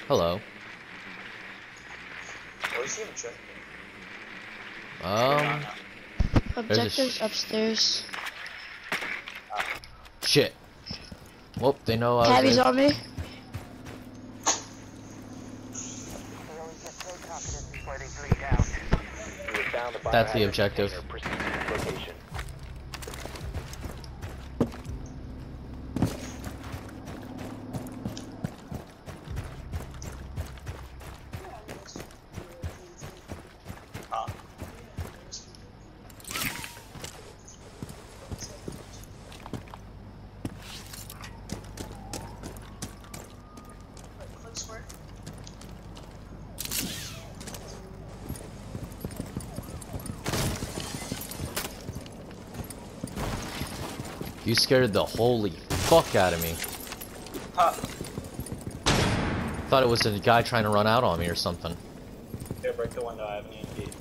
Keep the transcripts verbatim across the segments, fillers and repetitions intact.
Hello. Where's the objective? Um. Objectives sh upstairs. Shit. Whoop, they know I was Tabby's there. on me. That's the objective. You scared the holy fuck out of me. Huh. Thought it was a guy trying to run out on me or something. Here, break the window. I have an E M P.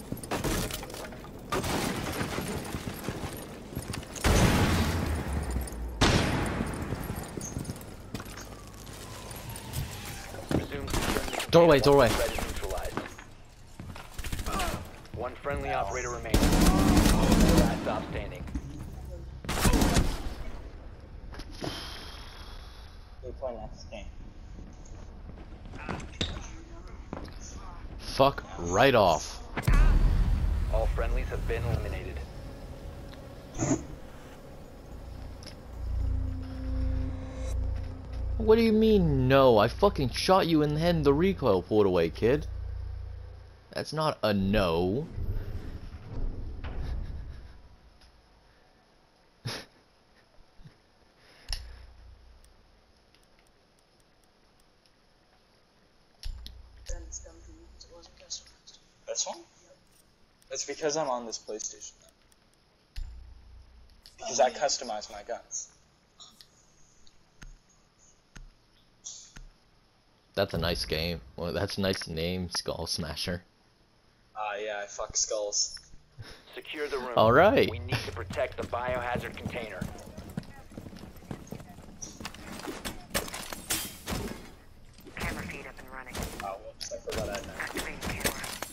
Doorway, doorway. One friendly operator remaining. Last stop standing. We play next game. Fuck right off. All friendlies have been eliminated. What do you mean, no? I fucking shot you in the head and the recoil pulled away, kid. That's not a no. This one? It's because I'm on this PlayStation now. Because I customize my guns. That's a nice game. Well, that's a nice name, Skull Smasher. Ah, uh, yeah, I fuck skulls. Secure the room. All right. We need to protect the biohazard container. Camera feed up and running. Oh, whoops, I forgot I had Activating camera.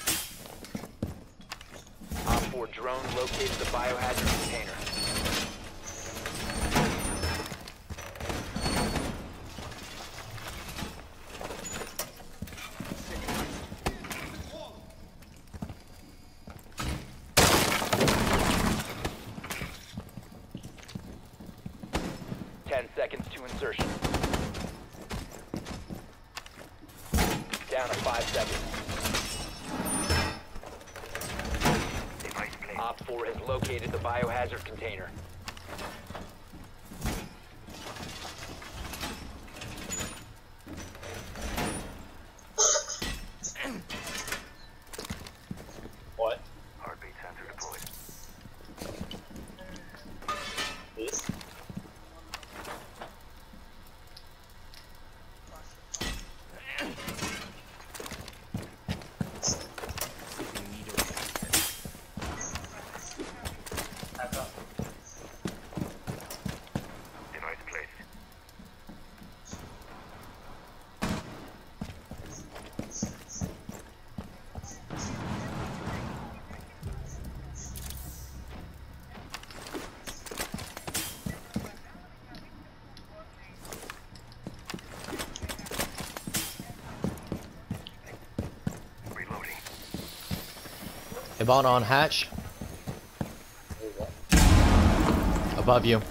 Op four drone located the biohazard container. Ten seconds to insertion. Down to five seconds. Op four has located the biohazard container. What? Heartbeat sensor deployed. This? Device placed. Reloading. About on hatch. Above you.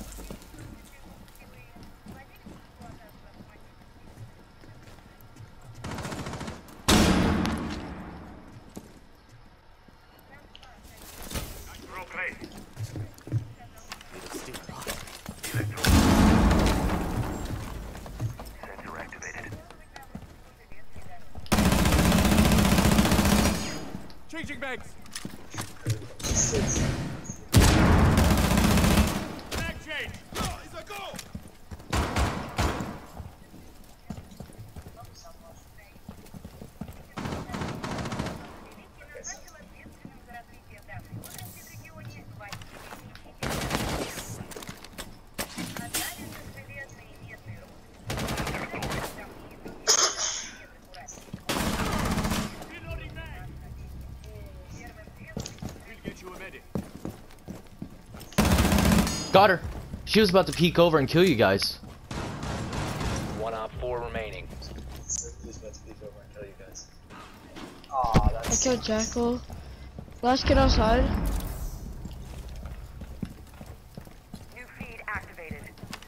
Drone placed. Sensor activated. Changing bags. Bag change. Go, it's a go. Got her. She was about to peek over and kill you guys. One op four remaining. Who's about to peek over and kill you guys? Aw, I that's. killed Jackal. Last kid outside. New feed activated.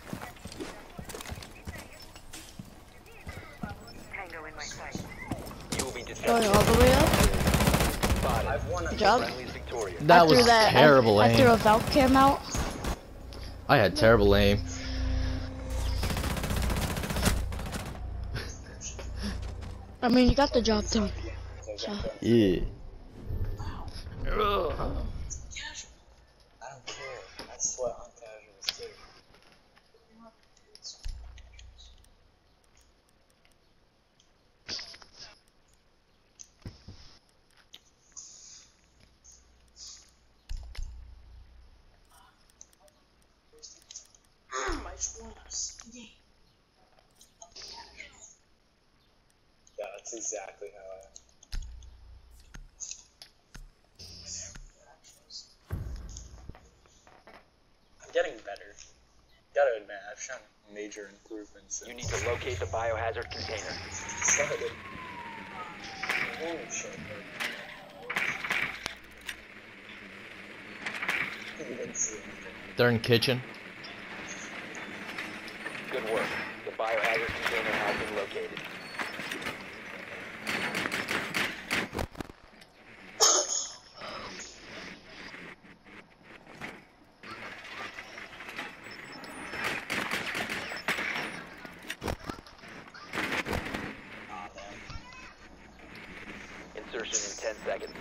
Tango in my sight. You will be Going detected. all the way up. Spotted. I've won a Good job. Friendly's victorious. That I threw was that, terrible I, I threw aim. a Valk cam out. I had terrible aim. I mean, you got the job done. So. Yeah. I don't care. I sweat on casuals too. Yeah, that's exactly how I am. I'm getting better. Gotta admit, I've shown major improvements. You need to locate the biohazard container. started. Holy shit. You didn't see anything. They're in kitchen. Good work. The biohazard container has been located. Ah, damn. Insertion in ten seconds.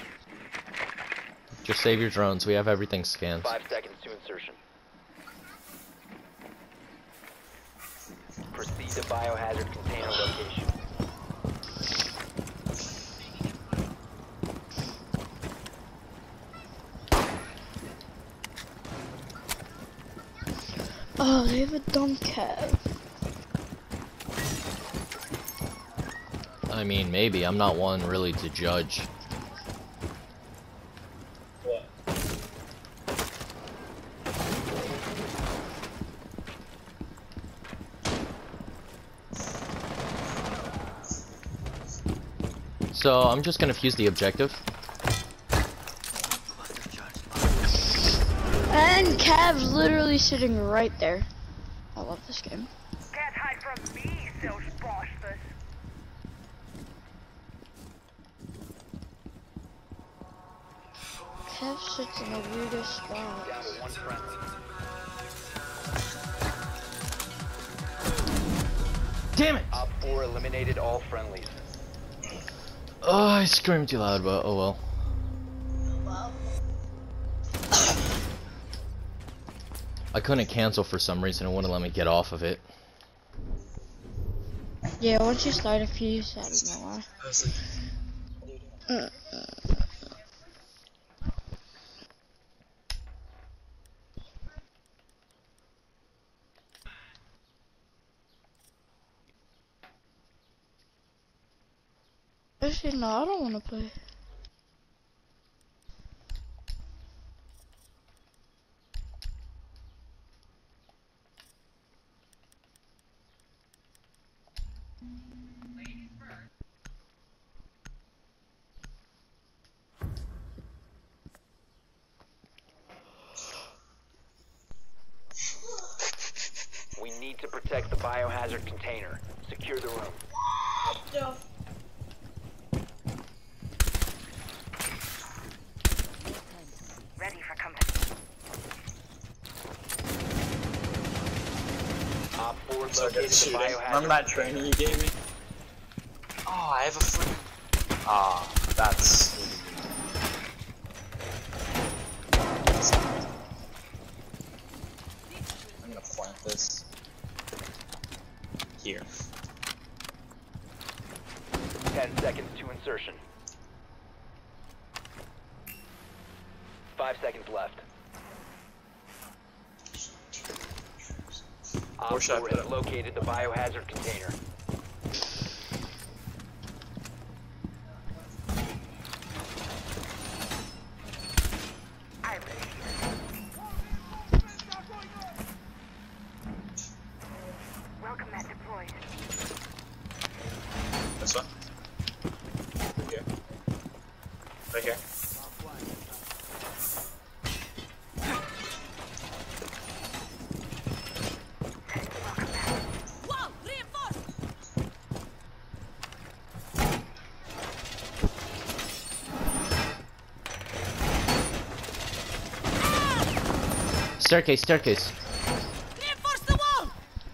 Just save your drones. We have everything scanned. Five seconds to insertion. Proceed to biohazard container location. Oh, they have a dumb cat. I mean, maybe. I'm not one really to judge. What? So I'm just gonna fuse the objective. And Cav's literally sitting right there. I love this game. Can't hide from me, Selbstbostes. Cav sits in the weirdest spot. Down to one friendly. Damn it! Op four eliminated all friendlies. Oh, I screamed too loud, but oh well. I couldn't cancel for some reason. It wouldn't let me get off of it. Yeah, once you start a fuse, I don't know why. I was like, what are you doing? Mm. Actually, no, I don't want to play. We need to protect the biohazard container. Secure the room. Ready for company. Op four So located good the shooting. biohazard Remember that container. training you gave me? Oh, I have a friend. Ah, that's. I'm gonna plant this here. Ten seconds to insertion. Five seconds left. Op Where should I four put has it? located the biohazard container. I will. Right here. Whoa! Reinforced! Staircase, staircase. Reinforce the wall!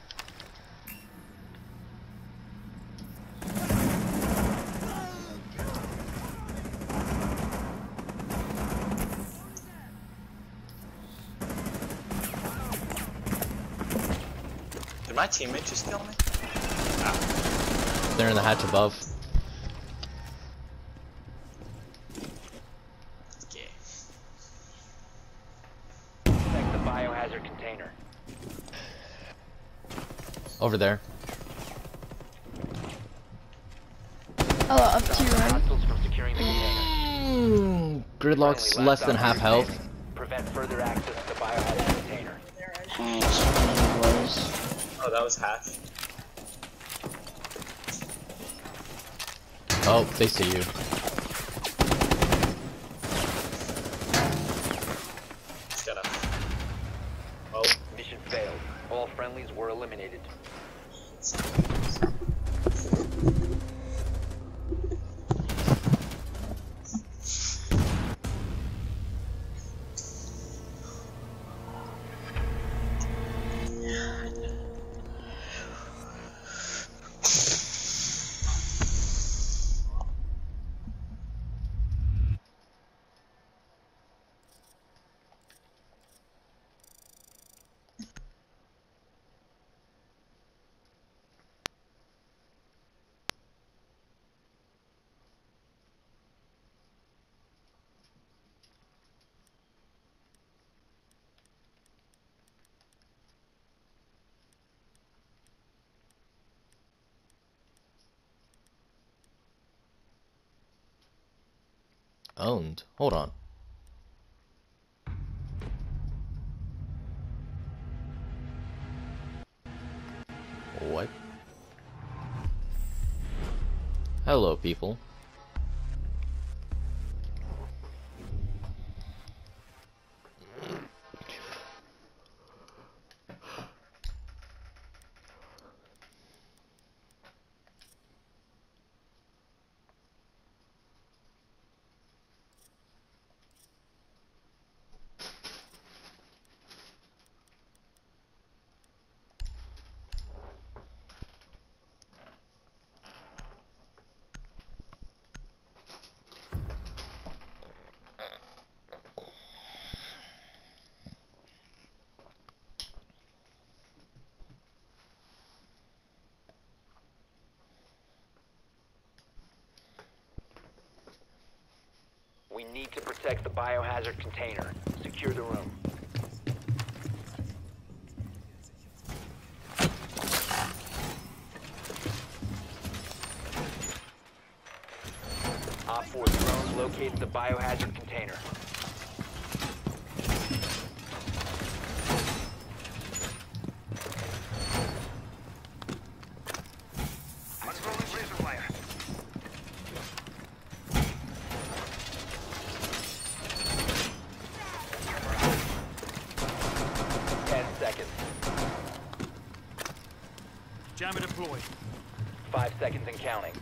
Did my teammate just kill me? They're in the hatch above. Yeah. Protect the biohazard container. Over there. Oh, up to your right. Hostiles from securing the container. Mm, Gridlock's Friendly less last than half operator health. standing. Prevent further access to the biohazard container. Thanks, boys. Oh, that was Hatch. Oh, they see you. Just gotta. Oh, Mission failed. All friendlies were eliminated. Owned. Hold on. What? Hello, people. We need to protect the biohazard container. Secure the room. Op four drones located the biohazard container. Unrolling razor wire. Ten seconds. Jammer deployed. Five seconds and counting.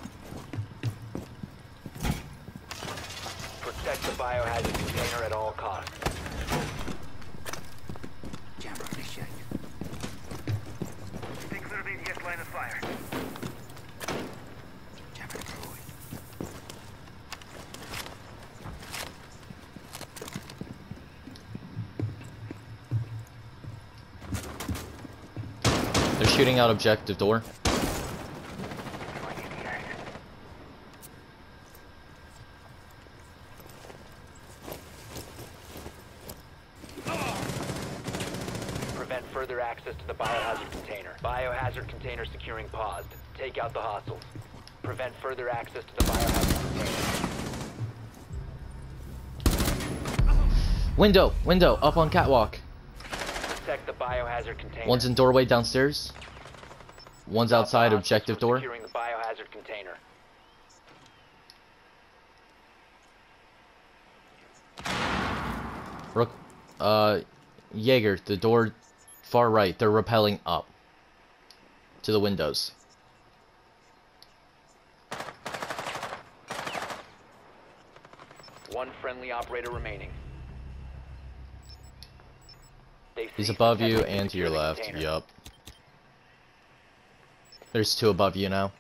Protect the biohazard container at all costs. Jammer initiated. Stay clear of A D S line of fire. Jammer deployed. They're shooting out objective door. Prevent further access to the biohazard container. Biohazard container securing paused. Take out the hostiles. Prevent further access to the biohazard container. Window, window, up on catwalk. Protect the biohazard container. One's in doorway downstairs. One's outside Hostiles objective from door. Securing the biohazard container. Rook, uh, Jaeger, the door far right. They're rappelling up to the windows. One friendly operator remaining. They He's ceased above you attempting and to your secure the left. container. Yup. There's two above you now.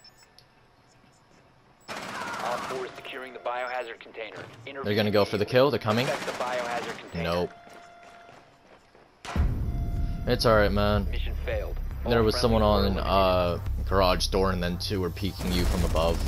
Op four is securing the biohazard container. They're gonna go for the kill. They're coming. Protect the biohazard container. Nope. It's alright, man. Mission failed. All There was friendlies someone were on eliminated. uh garage door, and then two were peeking you from above.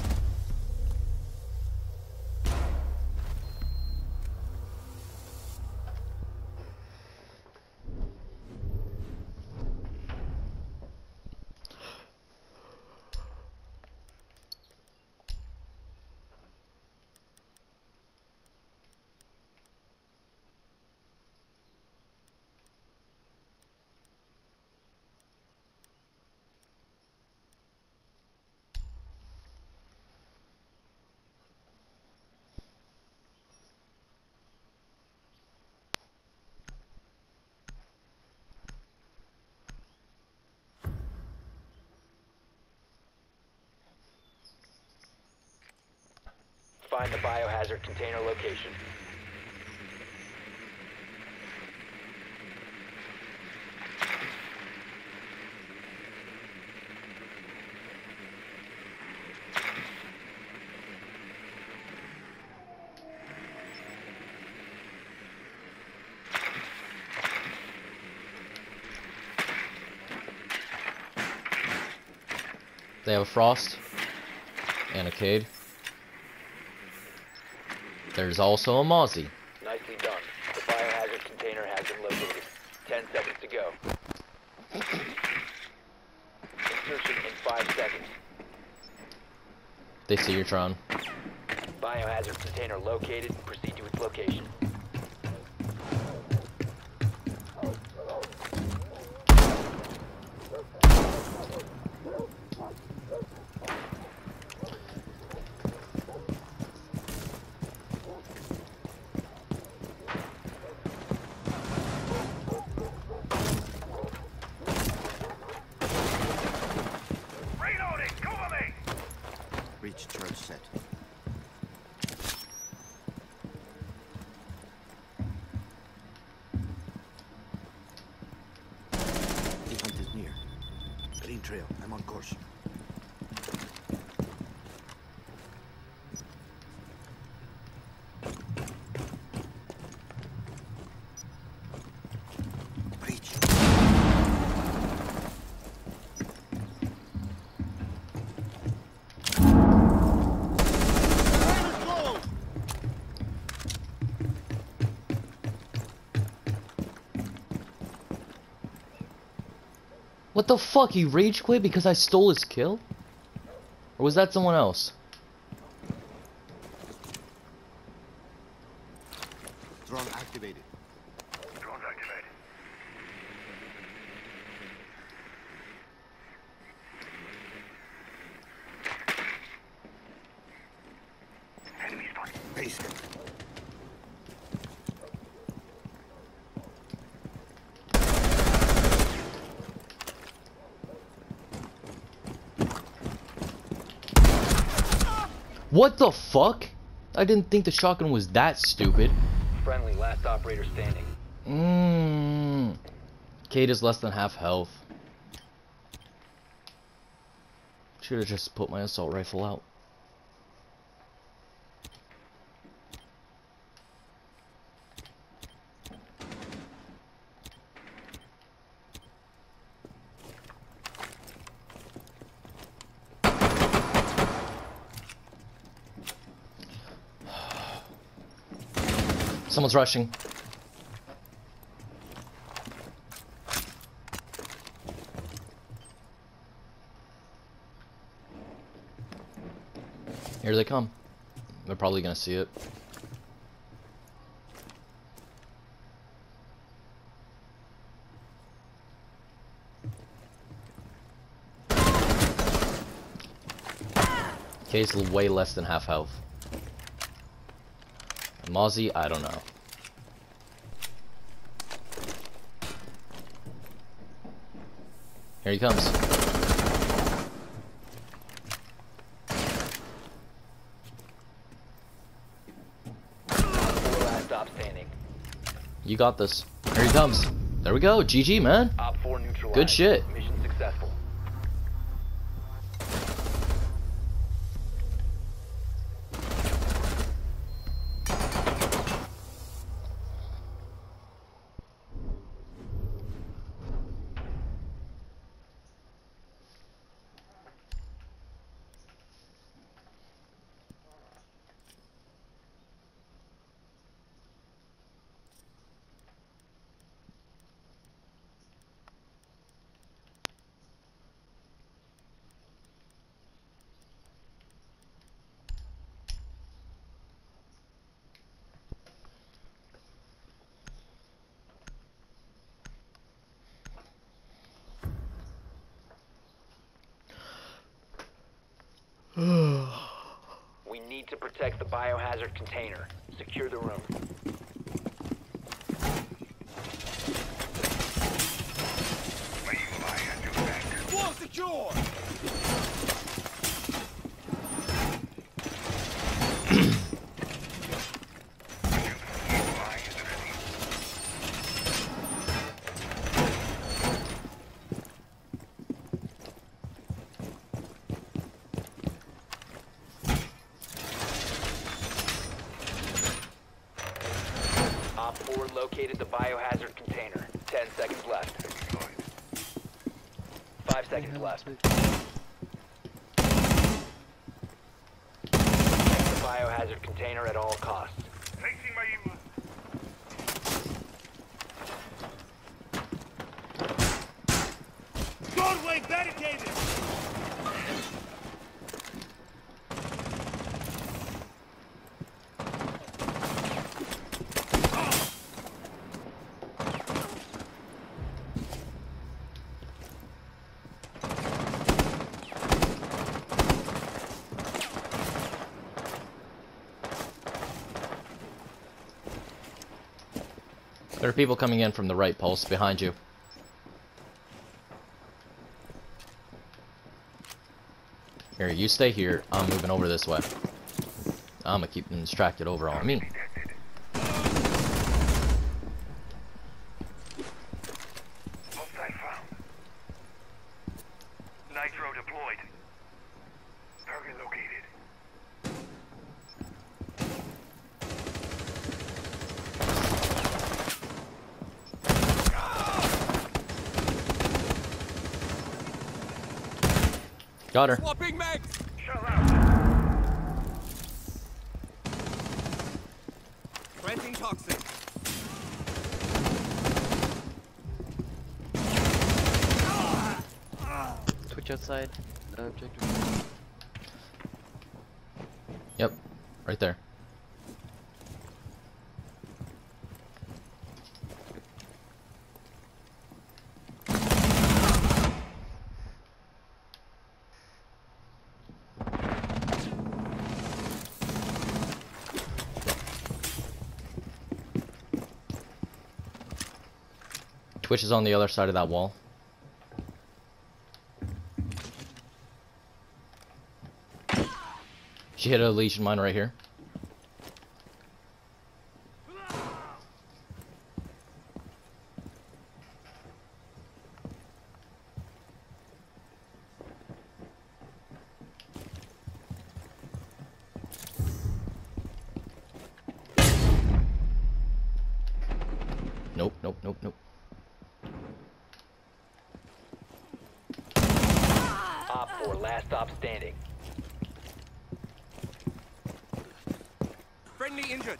Find the biohazard container location. They have a Frost and a Cade. There's also a Mozzie. Nicely done. The biohazard container has been located. Ten seconds to go. Insertion in five seconds. They see your Tron. Biohazard container located. Proceed to its location. Reloading! Cover me! Reach church set. The hunt is near. Green trail. I'm on course. Reach. What the fuck? He rage quit because I stole his kill? Or was that someone else? Drone activated. Drone's activated. Enemy spotted. Base. What the fuck? I didn't think the shotgun was that stupid. Friendly, last operator standing. Mmm. Cade is less than half health. Should have just put my assault rifle out. Someone's rushing. Here they come. They're probably gonna see it. Case way less than half health. Mozzie, I don't know. Here he comes. Four last stop standing. You got this. Here he comes. There we go. G G, man. Op four neutralized. Good shit. Mission successful. We need to protect the biohazard container. Secure the room. Wall secure! Op four located the biohazard container. Ten seconds left. Five seconds left. Protect the biohazard container at all costs. Placing my email. Doorway barricaded! There are people coming in from the right pulse behind you. Here, you stay here. I'm moving over this way. I'm gonna keep them distracted over on me. Hostile found. Nitro deployed. Target located. Got her. Swapping mags! Shell out. Planting toxin. Twitch outside. Uh, objective. Yep, right there. Twitch is on the other side of that wall. She hit a Legion mine right here. Nope, nope, nope, nope. Op four last stop standing. Friendly injured.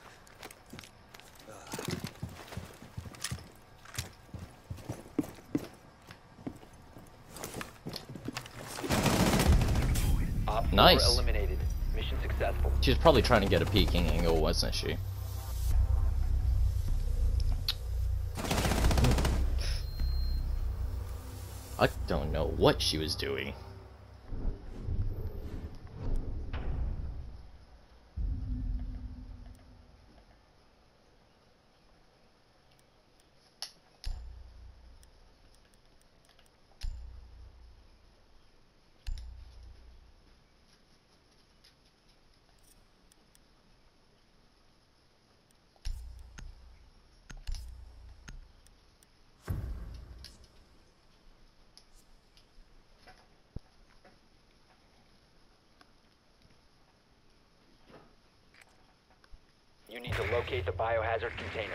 Op four Nice. eliminated. Mission successful. She was probably trying to get a peeking angle, wasn't she? I don't know what she was doing. You need to locate the biohazard container.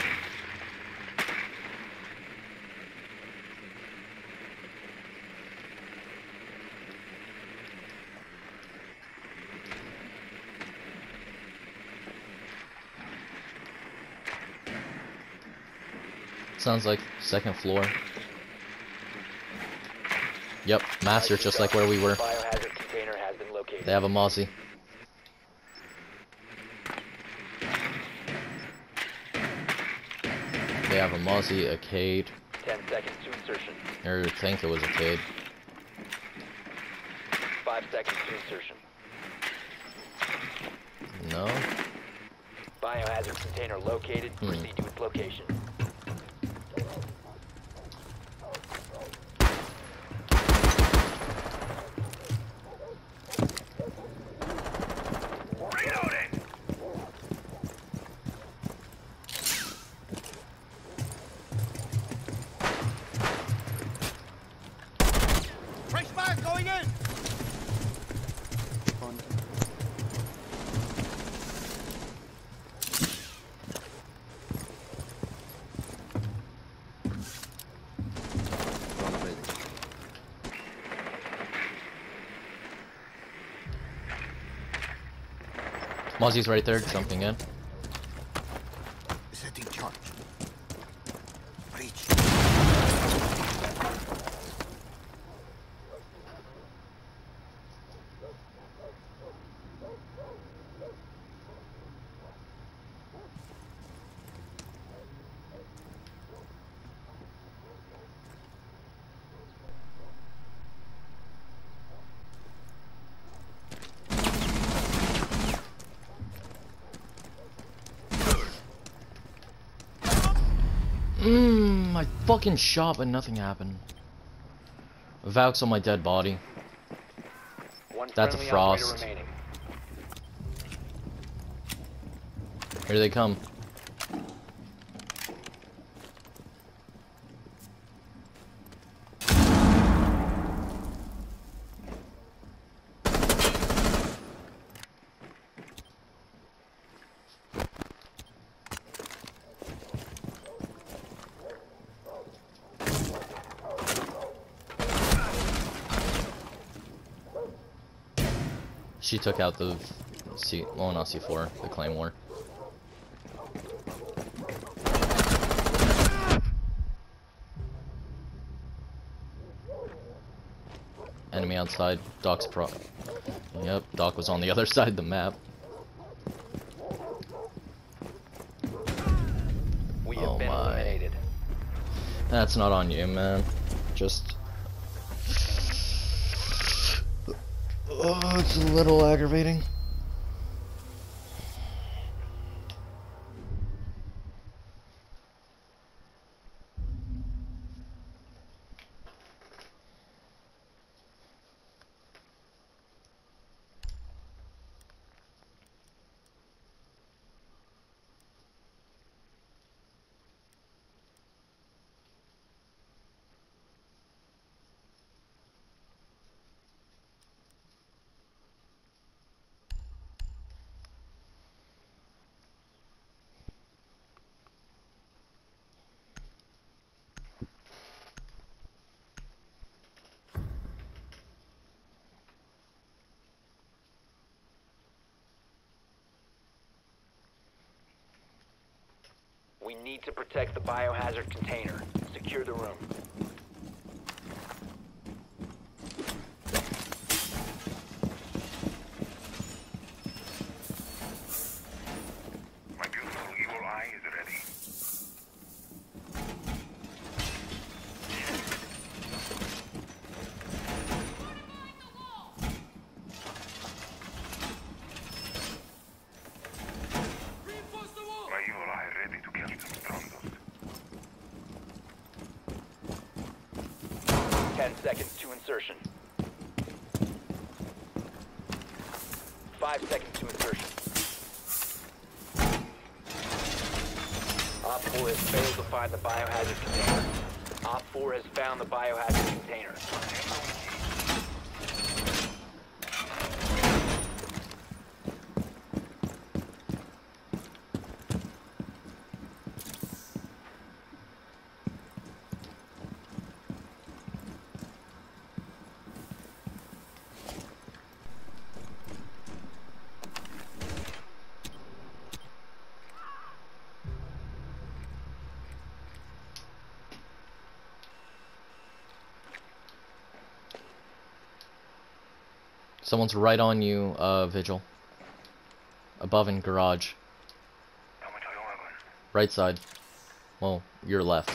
Sounds like second floor. Yep, master, just like where we were. Biohazard container has been located. They have a Mozzie. They have a Mozzie, a Cade. Ten seconds to insertion. Or I think it was a Cade. Five seconds to insertion. No? Biohazard container located. Hmm. Proceed to its location. Reloading! Fresh fire going in! Mozzie's right there, jumping in. Setting charge. Breach. Mmm, I fucking shot, but nothing happened. Valk's on my dead body. One That's a friendly Frost. operator remaining. Here they come. She took out the C, well, not C four, the Claymore. Enemy outside. Doc's pro. Yep, Doc was on the other side of the map. We have Oh been my. eliminated. That's not on you, man. Just. Oh, it's a little aggravating. We need to protect the biohazard container. Secure the room. My beautiful evil eye is ready. Reinforce the wall! My evil eye ready to kill some Strondos. Ten seconds to insertion. Five seconds to insertion. Op four has failed to find the biohazard container. Op four has found the biohazard container. Someone's right on you, uh, Vigil. Above in garage. Right side. Well, your left.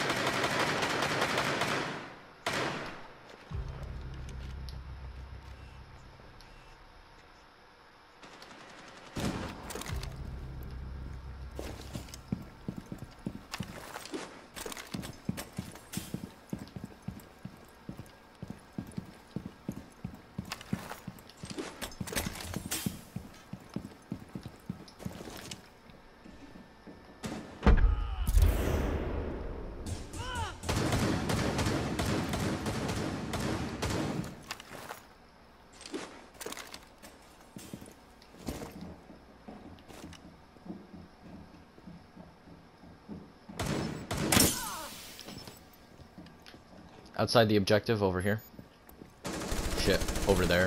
Outside the objective, over here. Shit, over there.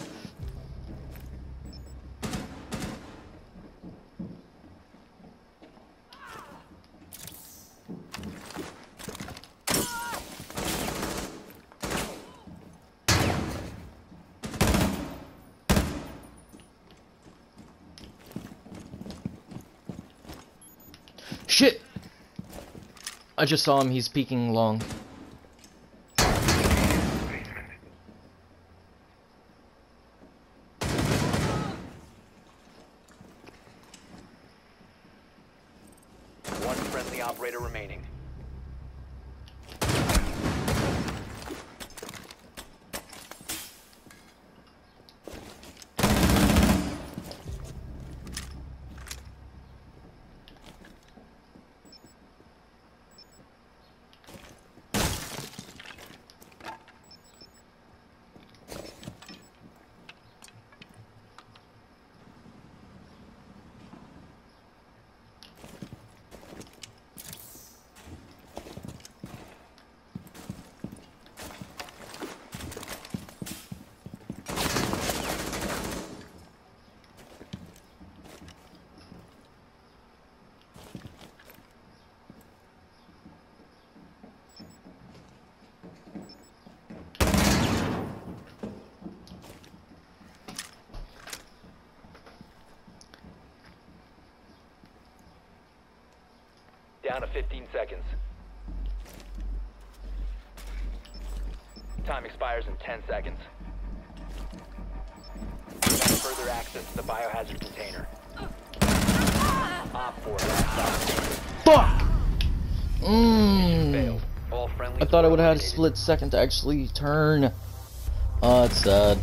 Shit! I just saw him, he's peeking long. One friendly operator remaining. Down to fifteen seconds. Time expires in ten seconds. Further access to the biohazard container. Op four, last Fuck! Mmm. failed. All friendly. I thought I would have had a split second to actually turn. Oh, it's sad.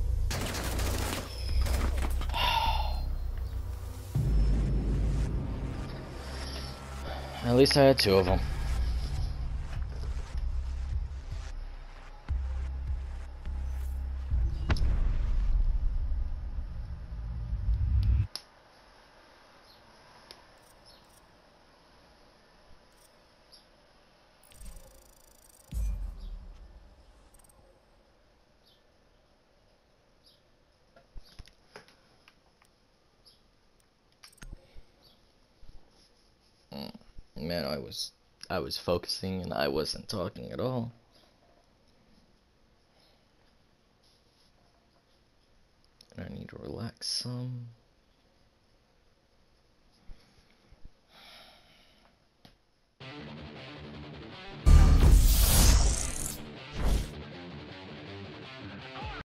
At least I had two of them. Man, I was I was focusing and I wasn't talking at all. I need to relax some.